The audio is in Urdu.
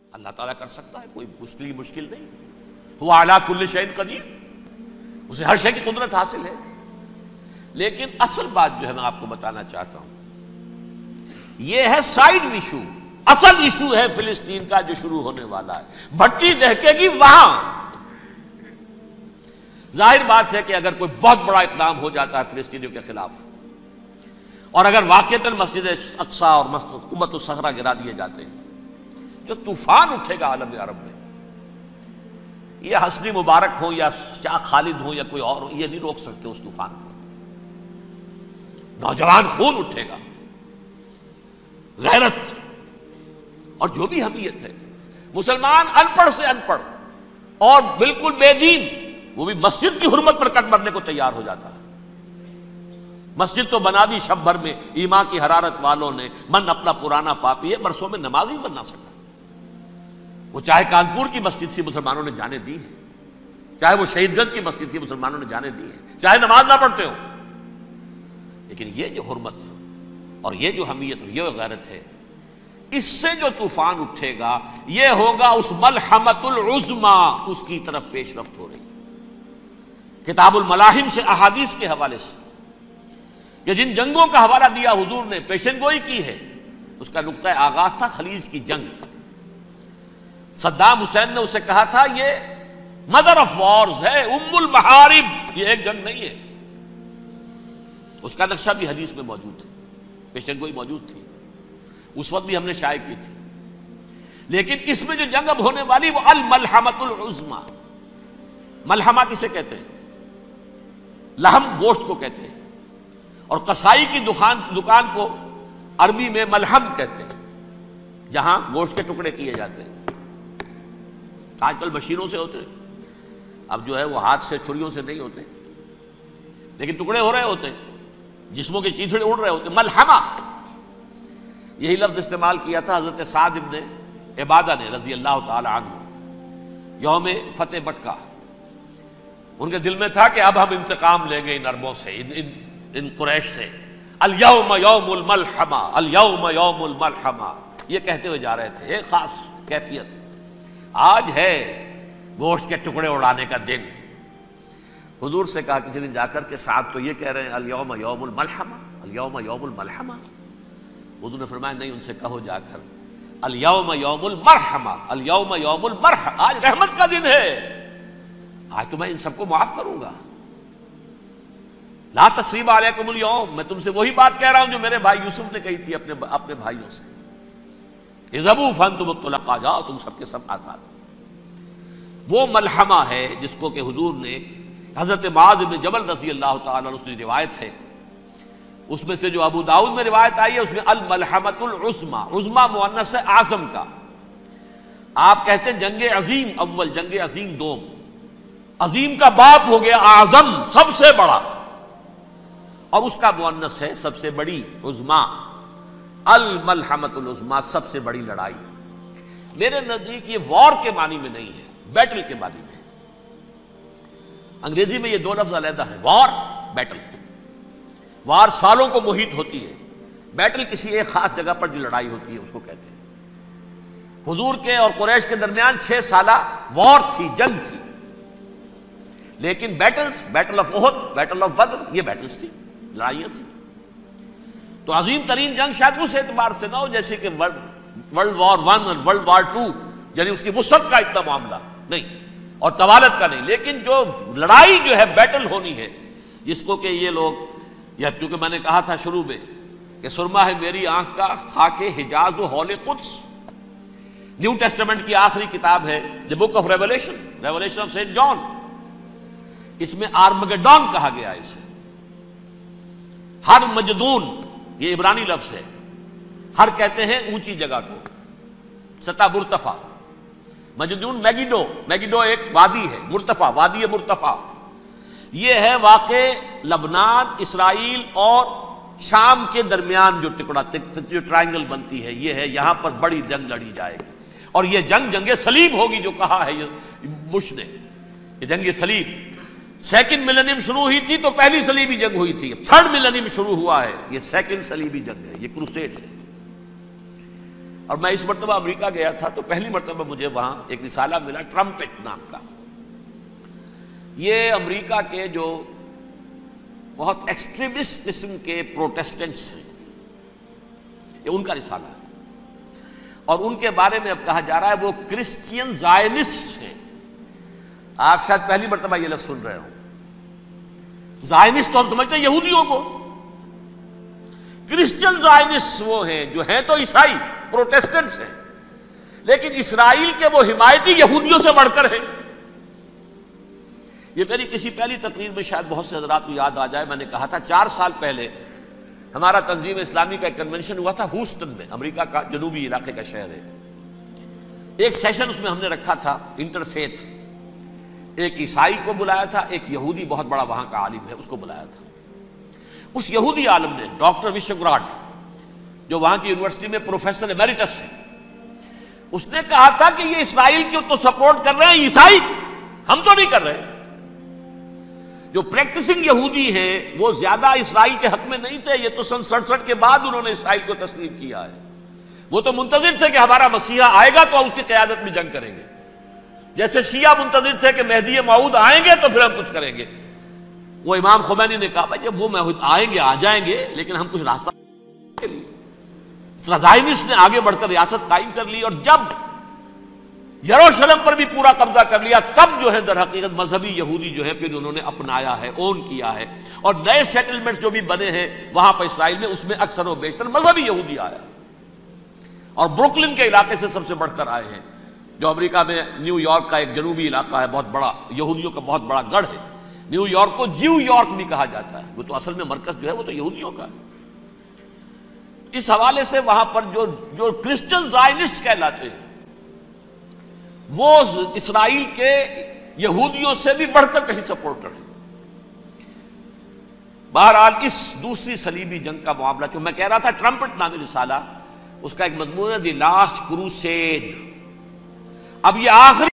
اللہ تعالیٰ کر سکتا ہے، کوئی اس کے لیے مشکل نہیں. هو علی کل شیء قدیر، اسے ہر شے کی قدرت حاصل ہے. لیکن اصل بات جو ہے میں آپ کو بتانا چاہتا ہوں، یہ ہے سائیڈ ایشو. اصل ایشو ہے فلسطین کا جو شروع ہونے والا ہے. بھٹی دہکے گی وہاں. ظاہر بات ہے کہ اگر کوئی بہت بڑا اقدام ہو جاتا ہے فلسطینیوں کے خلاف، اور اگر واقعتاً مسجد اقصیٰ اور قبۃ الصخرہ گرا دیے جاتے ہیں، جو طوفان اٹھے گا عالم عرب میں، یہ حسنی مبارک ہوں یا شاہ خالد ہوں یا کوئی اور ہو، یہ نہیں روک سکتے اس طوفان کو. نوجوان خون اٹھے گا، غیرت اور جو بھی حمیت ہے. مسلمان ان پڑھ سے ان پڑھ اور بالکل بے دین، وہ بھی مسجد کی حرمت پر کٹ مرنے کو تیار ہو جاتا ہے. مسجد تو بنا دی شب بھر میں ایمان کی حرارت والوں نے، من اپنا پرانا پاپی ہے، برسوں میں نماز ہی بن نہ سکا. وہ چاہے کانپور کی مسجد سے مسلمانوں نے جانے دی ہے، چاہے وہ شہید گنج کی مسجد تھی مسلمانوں نے جانے دی ہے، چاہے نماز نہ پڑھتے ہو. لیکن یہ جو حرمت اور یہ جو حمیت اور یہ غیرت ہے، اس سے جو طوفان اٹھے گا یہ ہوگا اس ملحمۃ العظما، اس کی طرف پیش رفت ہو رہی. کتاب الملاحم سے احادیث کے حوالے سے کہ جن جنگوں کا حوالہ دیا حضور نے، پیشن گوئی کی ہے، اس کا نقطہ آغاز تھا خلیج کی جنگ. صدام حسین نے اسے کہا تھا یہ مدر آف وارز ہے، ام المحارب، یہ ایک جنگ نہیں ہے. اس کا نقشہ بھی حدیث میں موجود ہے، پیشن گوئی موجود تھی، اس وقت بھی ہم نے شائع کی تھی. لیکن اس میں جو جنگ اب ہونے والی وہ الملحمۃ العظما. ملحمہ کسے کہتے ہیں؟ لحم گوشت کو کہتے ہیں، اور قصائی کی دکان کو عربی میں ملحم کہتے ہیں، جہاں گوشت کے ٹکڑے کیے جاتے ہیں. آج کل مشینوں سے ہوتے ہیں، اب جو ہے وہ ہاتھ سے چھریوں سے نہیں ہوتے، لیکن ٹکڑے ہو رہے ہوتے ہیں، جسموں کے چیتھڑے اڑ رہے ہوتے ہیں. ملحمہ، یہی لفظ استعمال کیا تھا حضرت سعد ابن عبادہ نے رضی اللہ تعالی عنہ یوم فتح مکہ. ان کے دل میں تھا کہ اب ہم انتقام لیں گے ان عربوں سے، ان قریش سے. الیوم یوم الملحمہ، الیوم یوم الملحمہ، یہ کہتے ہوئے جا رہے تھے. ایک خاص کیفیت، آج ہے گوشت کے ٹکڑے اڑانے کا دن. حضور سے کہا کسی نے جا کر کے ساتھ تو یہ کہہ رہے ہیں الیوم یوم الملحمہ، الیوم یوم الملحمہ. حضور نے فرمایا نہیں، ان سے کہو جا کر الیوم یوم المرحمہ، الیوم یوم المرحمہ، آج رحمت کا دن ہے، آج تو میں ان سب کو معاف کروں گا. لا تثریب علیکم اليوم، میں تم سے وہی بات کہہ رہا ہوں جو میرے بھائی یوسف نے کہی تھی اپنے بھائیوں سے، اذهبوا فانتم الطلقاء، جاؤ تم سب کے سب آزاد. وہ ملحمہ ہے جس کو کہ حضور نے حضرت معاذ بن جبل رضی اللہ تعالیٰ عنہ سے روایت ہے، اس میں سے جو ابو داؤد میں روایت آئی ہے اس میں الملحمۃ العظما، عظما مؤنث ہے اعظم کا. آپ کہتے ہیں جنگ عظیم اول، جنگ عظیم دوم، عظیم کا باپ ہو گیا اعظم، سب سے بڑا، اور اس کا مؤنث ہے سب سے بڑی، عظما. الملحمۃ العظما، سب سے بڑی لڑائی. میرے نزدیک یہ وار کے معنی میں نہیں ہے، بیٹل کے معنی میں. انگریزی میں یہ دو لفظ علیحدہ ہیں، وار، بیٹل. وار سالوں کو محیط ہوتی ہے، بیٹل کسی ایک خاص جگہ پر جو لڑائی ہوتی ہے اس کو کہتے ہیں. حضور کے اور قریش کے درمیان 6 سالہ وار تھی، جنگ تھی. لیکن battles, battle of Uhud, battle of Badr, یہ بیٹلز تھی، لڑائیاں تھیں. تو عظیم ترین جنگ شاید اس اعتبار سے نہ ہو جیسے کہ ورلڈ وار 1 اور ورلڈ وار 2، یعنی اس کی وسعت کا اتنا معاملہ نہیں اور طوالت کا نہیں. لیکن جو لڑائی جو ہے بیٹل ہونی ہے، جس کو کہ یہ لوگ، یا چونکہ میں نے کہا تھا شروع میں کہ سرما ہے میری آنکھ کا خاک حجاز و حول قدس، نیو ٹیسٹمنٹ کی آخری کتاب ہے the book of Revelation, Revelation of Saint John. اس میں آرمگڈون کہا گیا ہے اسے. ہر مجدون، یہ عبرانی لفظ ہے، ہر کہتے ہیں اونچی جگہ کو، سطح مرتفع. مجدون میگیڈو، میگیڈو ایک وادی ہے، مرتفع، وادی مرتفع. یہ ہے واقع لبنان، اسرائیل اور شام کے درمیان جو ٹکڑا، جو ٹرائنگل بنتی ہے، یہ ہے، یہاں پر بڑی جنگ لڑی جائے گی. اور یہ جنگ جنگ صلیب ہوگی جو کہا ہے بش نے، یہ جنگ صلیب. سیکنڈ ملینیم شروع ہوئی تھی تو پہلی صلیبی جنگ ہوئی تھی، 3rd ملینیم شروع ہوا ہے، یہ 2nd صلیبی جنگ ہے، یہ کروسیڈ ہے. اور میں اس مرتبہ امریکہ گیا تھا تو پہلی مرتبہ مجھے وہاں ایک رسالہ ملا ٹرمپٹ نام کا. یہ امریکہ کے جو بہت ایکسٹریمسٹ قسم کے پروٹیسٹنٹس ہیں، یہ ان کا رسالہ ہے، اور ان کے بارے میں اب کہا جا رہا ہے وہ کرسچین زائنسٹ ہیں. آپ شاید پہلی مرتبہ یہ لفظ سن رہے ہوں. زائنسٹ تو ہم سمجھتے ہیں یہودیوں کو، کرسچین زائنسٹ وہ ہیں جو ہیں تو عیسائی پروٹیسٹنٹس ہیں، لیکن اسرائیل کے وہ حمایتی یہودیوں سے بڑھ کر ہیں. یہ میری کسی پہلی تقریر میں شاید بہت سے حضرات کو یاد آ جائے، میں نے کہا تھا 4 سال پہلے ہمارا تنظیم اسلامی کا ایک کنونشن ہوا تھا ہیوسٹن میں، امریکہ کا جنوبی علاقے کا شہر ہے. ایک سیشن اس میں ہم نے رکھا تھا انٹرفیتھ، ایک عیسائی کو بلایا تھا، ایک یہودی بہت بڑا وہاں کا عالم ہے اس کو بلایا تھا. اس یہودی عالم نے ڈاکٹر وشوگراڈ، جو وہاں کی یونیورسٹی میں پروفیسر ایمیریٹس ہے، اس نے کہا تھا کہ یہ اسرائیل کو تو سپورٹ کر رہے ہیں عیسائی، ہم تو نہیں کر رہے. جو پریکٹسنگ یہودی ہیں وہ زیادہ اسرائیل کے حق میں نہیں تھے، یہ تو سن 67 کے بعد انہوں نے اسرائیل کو تسلیم کیا ہے. وہ تو منتظر تھے کہ ہمارا مسیحا آئے گا تو اس کی قیادت میں جنگ کریں گے، جیسے شیعہ منتظر تھے کہ مہدی موعود آئیں گے تو پھر ہم کچھ کریں گے. وہ امام خمینی نے کہا بھائی جب وہ آئیں گے آ جائیں گے، لیکن ہم کچھ راستہ کے لیے. زائنسٹ نے آگے بڑھ کر ریاست قائم کر لی، اور جب یروشلم پر بھی پورا قبضہ کر لیا تب جو ہے در حقیقت مذہبی یہودی جو ہے پھر انہوں نے اپنایا ہے، اون کیا ہے، اور نئے سیٹلمنٹس جو بھی بنے ہیں وہاں پر اسرائیل میں، اس میں اکثر و بیشتر مذہبی یہودی آیا، اور بروکلن کے علاقے سے سب سے بڑھ کر آئے ہیں، جو امریکہ میں نیو یارک کا ایک جنوبی علاقہ ہے، بہت بڑا یہودیوں کا بہت بڑا گڑھ ہے. نیو یارک کو جیو یارک بھی کہا جاتا ہے، وہ تو اصل میں مرکز جو ہے وہ تو یہودیوں کا ہے. اس حوالے سے وہاں پر جو کرسچن زائنسٹ کہلاتے ہیں وہ اسرائیل کے یہودیوں سے بھی بڑھ کر کہیں سپورٹر ہیں. بہرحال اس دوسری صلیبی جنگ کا معاملہ جو میں کہہ رہا تھا، ٹرمپٹ نامی رسالہ، اس کا ایک مضمون ہے دی لاسٹ کروسیڈ. اب یہ آخری